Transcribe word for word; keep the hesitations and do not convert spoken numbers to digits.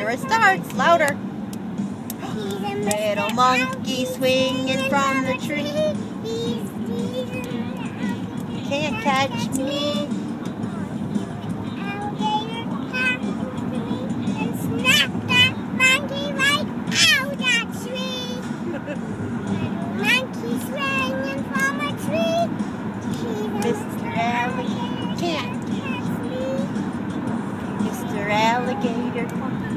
Here it starts. Louder. Little monkey swinging from the tree. Can't catch me. Mister Alligator can't catch me. Mister Alligator.